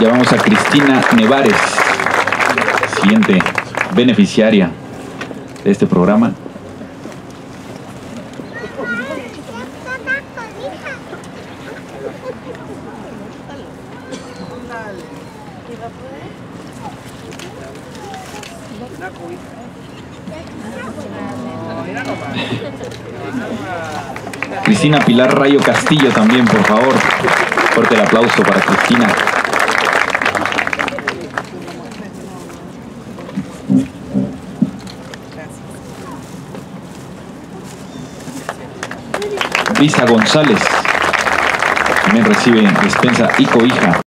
Llamamos a Cristina Nevares, siguiente beneficiaria de este programa. Cristina Pilar Rayo Castillo también, por favor. Fuerte el aplauso para Cristina. Brisa González también recibe despensa y cobija.